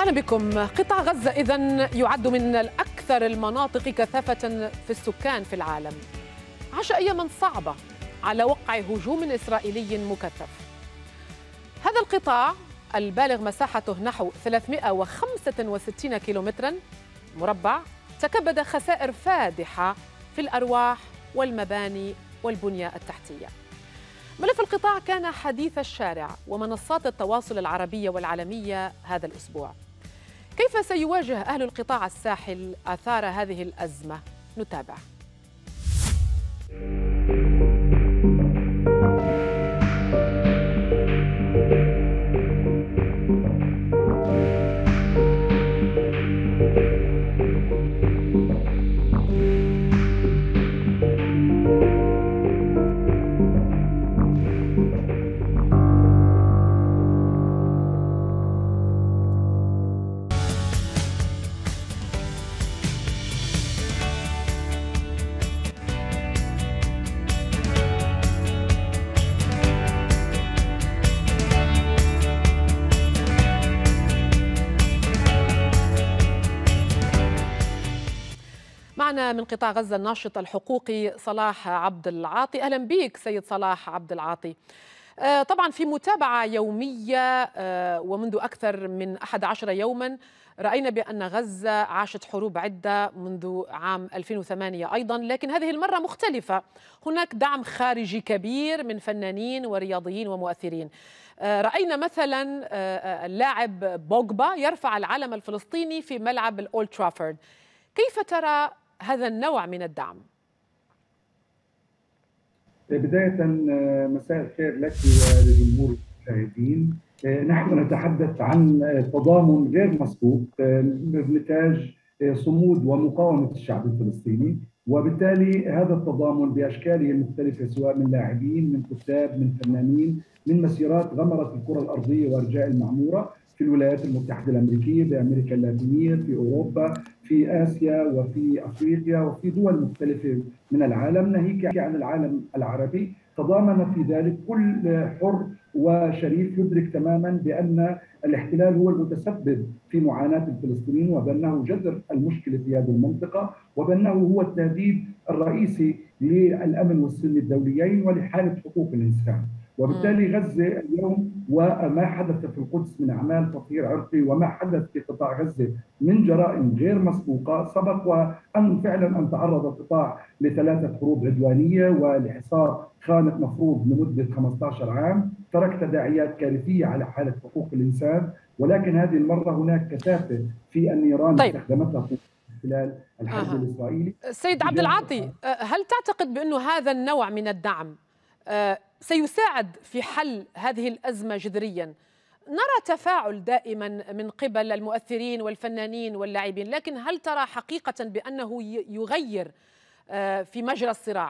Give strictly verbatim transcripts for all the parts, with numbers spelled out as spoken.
أهلا بكم. قطاع غزة إذن يعد من الأكثر المناطق كثافة في السكان في العالم. عاش أياما صعبة على وقع هجوم إسرائيلي مكثف. هذا القطاع البالغ مساحته نحو ثلاثمئة وخمسة وستين كيلومترا مربع تكبد خسائر فادحة في الأرواح والمباني والبنية التحتية. ملف القطاع كان حديث الشارع ومنصات التواصل العربية والعالمية هذا الأسبوع. كيف سيواجه أهل القطاع الساحل آثار هذه الأزمة؟ نتابع. معنا من قطاع غزة الناشط الحقوقي صلاح عبد العاطي. أهلا بك سيد صلاح عبد العاطي. طبعا في متابعة يومية ومنذ أكثر من أحد عشر يوما رأينا بأن غزة عاشت حروب عدة منذ عام ألفين وثمانية أيضا، لكن هذه المرة مختلفة. هناك دعم خارجي كبير من فنانين ورياضيين ومؤثرين. رأينا مثلا اللاعب بوجبا يرفع العلم الفلسطيني في ملعب الأولد ترافورد. كيف ترى هذا النوع من الدعم؟ بداية مساء الخير لك ولجمهور المشاهدين. نحن نتحدث عن تضامن غير مسبوق نتاج صمود ومقاومة الشعب الفلسطيني، وبالتالي هذا التضامن بأشكاله المختلفة سواء من لاعبين، من كتاب، من فنانين، من مسيرات غمرت الكرة الأرضية وأرجاء المعمورة في الولايات المتحدة الأمريكية، بأمريكا اللاتينية، في أوروبا، في آسيا وفي أفريقيا وفي دول مختلفة من العالم، ناهيك عن العالم العربي. تضامن في ذلك كل حر وشريف يدرك تماما بأن الاحتلال هو المتسبب في معاناة الفلسطينيين، وبأنه جذر المشكلة في هذه المنطقة، وبأنه هو التهديد الرئيسي للأمن والسلم الدوليين ولحالة حقوق الإنسان. وبالتالي غزة اليوم وما حدث في القدس من أعمال تطهير عرقي وما حدث في قطاع غزة من جرائم غير مسبوقة سبق وأن فعلا أن تعرض القطاع لثلاثة حروب عدوانية ولحصار خانق مفروض لمدة خمسة عشر عام ترك تداعيات كارثية على حالة حقوق الإنسان. ولكن هذه المرة هناك كثافة في النيران طيب. استخدمتها خلال الحرب آه. الإسرائيلي. سيد عبد العاطي، هل تعتقد بأنه هذا النوع من الدعم سيساعد في حل هذه الأزمة جذريا؟ نرى تفاعل دائما من قبل المؤثرين والفنانين واللاعبين، لكن هل ترى حقيقة بأنه يغير في مجرى الصراع؟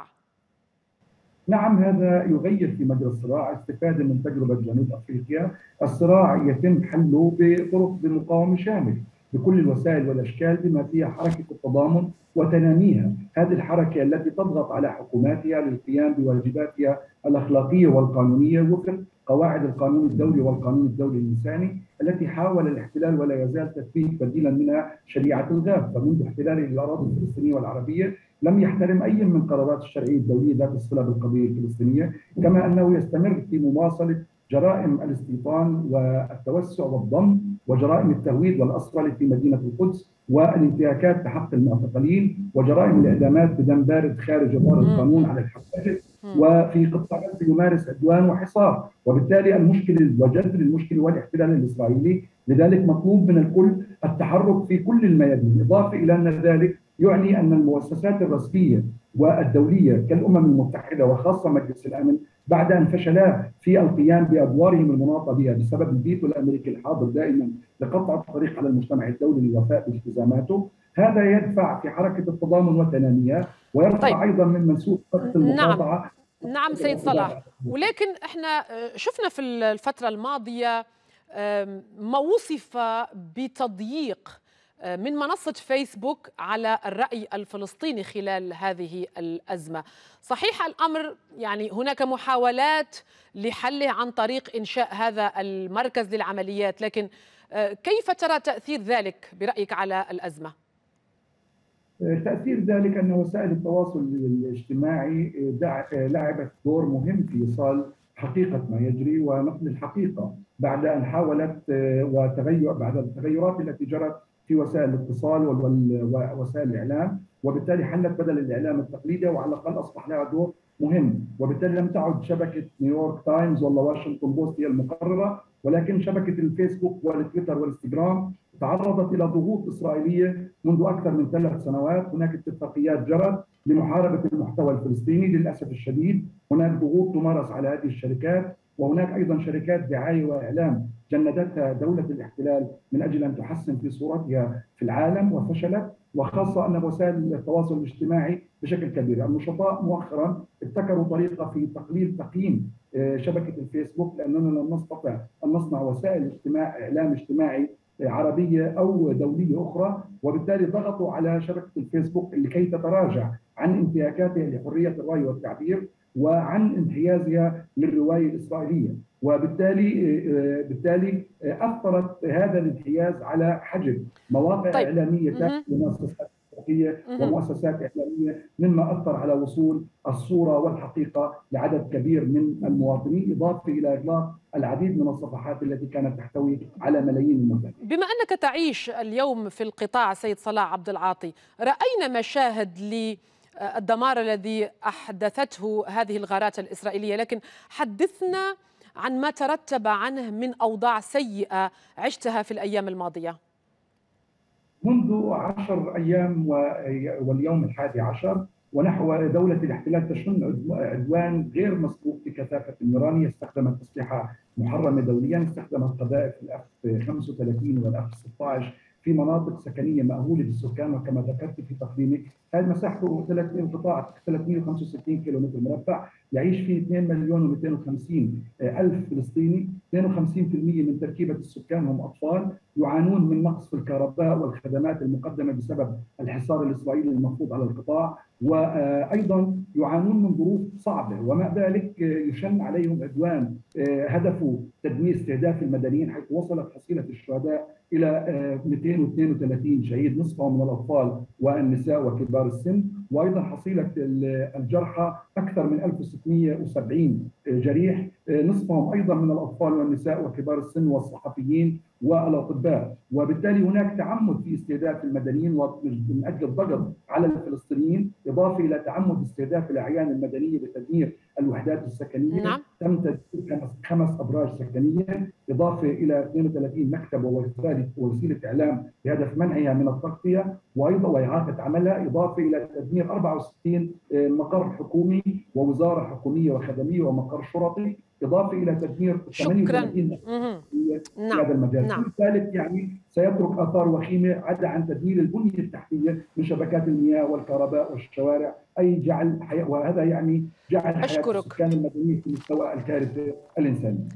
نعم، هذا يغير في مجرى الصراع استفادة من تجربة جنوب أفريقيا. الصراع يتم حله بطرق بمقاومة شامل بكل الوسائل والأشكال بما فيها حركة التضامن وتناميها، هذه الحركة التي تضغط على حكوماتها للقيام بواجباتها الأخلاقية والقانونية وفق قواعد القانون الدولي والقانون الدولي الإنساني التي حاول الاحتلال ولا يزال تثبيت بديلا منها شريعة الغاب. فمنذ احتلاله للأراضي الفلسطينية والعربية لم يحترم أي من قرارات الشرعية الدولية ذات الصلة بالقضية الفلسطينية، كما أنه يستمر في مواصلة جرائم الاستيطان والتوسع والضم وجرائم التهويد والأسرة في مدينة القدس والانتهاكات بحق المعتقلين وجرائم الإعدامات بدم بارد خارج إطار القانون على الحقائق. وفي قطاع غزة يمارس عدوان وحصار، وبالتالي المشكلة وجذر المشكلة والاحتلال الإسرائيلي. لذلك مطلوب من الكل التحرك في كل الميادين، إضافة إلى أن ذلك يعني أن المؤسسات الرسمية والدولية كالأمم المتحدة وخاصة مجلس الأمن بعد أن فشلا في القيام بأدوارهم المناطة بها بسبب الفيتو الأمريكي الحاضر دائما لقطع الطريق على المجتمع الدولي للوفاء بالتزاماته، هذا يدفع في حركة التضامن وتناميها ويرفع طيب. أيضا من منسوب خط المقاطعة. نعم. نعم سيد صلاح، ولكن احنا شفنا في الفترة الماضية ما وصف بتضييق من منصة فيسبوك على الرأي الفلسطيني خلال هذه الأزمة. صحيح الأمر يعني هناك محاولات لحله عن طريق إنشاء هذا المركز للعمليات، لكن كيف ترى تأثير ذلك برأيك على الأزمة؟ تأثير ذلك أن وسائل التواصل الاجتماعي لعبت دور مهم في إيصال حقيقة ما يجري ونقل الحقيقة بعد أن حاولت وتغير بعد التغيرات التي جرت في وسائل الاتصال ووسائل الإعلام، وبالتالي حلت بدل الإعلام التقليدي وعلى الأقل أصبح لها دور مهم. وبالتالي لم تعد شبكة نيويورك تايمز ولا واشنطن بوست هي المقررة، ولكن شبكة الفيسبوك والتويتر والانستغرام تعرضت إلى ضغوط إسرائيلية منذ أكثر من ثلاث سنوات. هناك اتفاقيات جرت لمحاربة المحتوى الفلسطيني للأسف الشديد، هناك ضغوط تمارس على هذه الشركات، وهناك أيضا شركات دعاية وإعلام جندتها دولة الاحتلال من أجل أن تحسن في صورتها في العالم وفشلت، وخاصة أن وسائل التواصل الاجتماعي بشكل كبير. النشطاء مؤخرا ابتكروا طريقة في تقليل تقييم شبكة الفيسبوك، لأننا لم نستطع أن نصنع وسائل اجتماع إعلام اجتماعي عربية أو دولية أخرى، وبالتالي ضغطوا على شبكة الفيسبوك لكي تتراجع عن انتهاكاتها لحرية الرأي والتعبير وعن انحيازها للرواية الإسرائيلية، وبالتالي بالتالي أثرت هذا الانحياز على حجم مواقع طيب. إعلامية ومؤسسات ومؤسسات إعلامية، مما أثر على وصول الصورة والحقيقة لعدد كبير من المواطنين، إضافة إلى إغلاق العديد من الصفحات التي كانت تحتوي على ملايين المتابعين. بما أنك تعيش اليوم في القطاع سيد صلاح عبد العاطي، رأينا مشاهد للدمار الذي أحدثته هذه الغارات الإسرائيلية، لكن حدثنا عن ما ترتب عنه من أوضاع سيئة عشتها في الأيام الماضية. منذ عشر أيام واليوم الحادي عشر ونحو دولة الاحتلال تشن عدوان غير مسبوق بكثافة النيران، استخدمت أسلحة محرمة دوليا، استخدمت قذائف الأف خمسة وثلاثين والأف ستة عشر في مناطق سكنية مأهولة بالسكان، وكما ذكرت في تقديمك هذه مساحته قطاع ثلاثمئة وخمسة وستين كيلومتر مربع، يعيش فيه اثنين مليون ومئتين وخمسين ألف فلسطيني، اثنين وخمسين بالمئة من تركيبة السكان هم أطفال، يعانون من نقص في الكهرباء والخدمات المقدمة بسبب الحصار الإسرائيلي المفروض على القطاع، وأيضا يعانون من ظروف صعبة، ومع ذلك يشن عليهم عدوان هدفه تدمير استهداف المدنيين، حيث وصلت حصيلة الشهداء إلى مئتين واثنين وثلاثين شهيد، نصفهم من الأطفال والنساء وكبار السن، وأيضا حصيلة الجرحى أكثر من ألف وستمئة وسبعين جريح، نصفهم أيضا من الأطفال والنساء وكبار السن والصحفيين والأطباء. وبالتالي هناك تعمد في استهداف المدنيين من أجل الضغط على الفلسطينيين، إضافة إلى تعمد استهداف الأعيان المدنية بتدمير الوحدات السكنية. نعم. تم تدمير خمس أبراج سكنية، إضافة إلى اثنين وثلاثين مكتب ووسيلة إعلام بهدف منعها من التغطية وأيضا وإعاقة عملها، إضافة إلى تدمير أربعة وستين مقر حكومي ووزارة حكومية وخدمية ومقر شرطي، إضافة إلى تدمير ثمانية وثلاثين في هذا المجال. نعم. ذلك يعني سيترك آثار وخيمة عدا عن تدمير البنية التحتية من شبكات المياه والكهرباء والشوارع، أي جعل حياة، وهذا يعني جعل حياة السكان المدنيين في مستوى الكارثة الإنسانية.